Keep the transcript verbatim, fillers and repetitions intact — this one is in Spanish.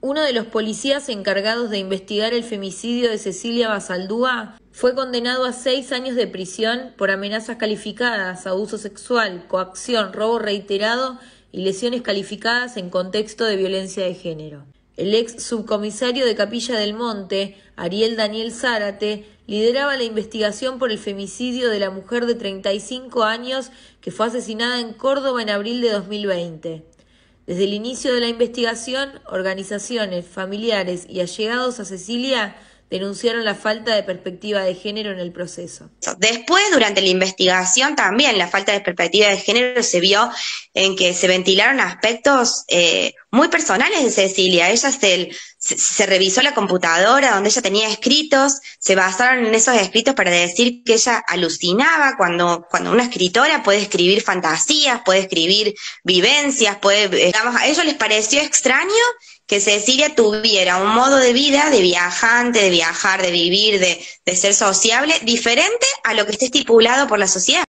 Uno de los policías encargados de investigar el femicidio de Cecilia Basaldúa fue condenado a seis años de prisión por amenazas calificadas, abuso sexual, coacción, robo reiterado y lesiones calificadas en contexto de violencia de género. El ex subcomisario de Capilla del Monte, Ariel Daniel Zárate, lideraba la investigación por el femicidio de la mujer de treinta y cinco años que fue asesinada en Córdoba en abril de dos mil veinte. Desde el inicio de la investigación, organizaciones, familiares y allegados a Cecilia denunciaron la falta de perspectiva de género en el proceso. Después, durante la investigación, también la falta de perspectiva de género se vio en que se ventilaron aspectos eh, muy personales de Cecilia. Ella se, se, se revisó la computadora donde ella tenía escritos, se basaron en esos escritos para decir que ella alucinaba cuando, cuando una escritora puede escribir fantasías, puede escribir vivencias, puede, digamos, a ellos les pareció extraño que Cecilia tuviera un modo de vida de viajante, de viajar, de vivir, de, de ser sociable, diferente a lo que esté estipulado por la sociedad.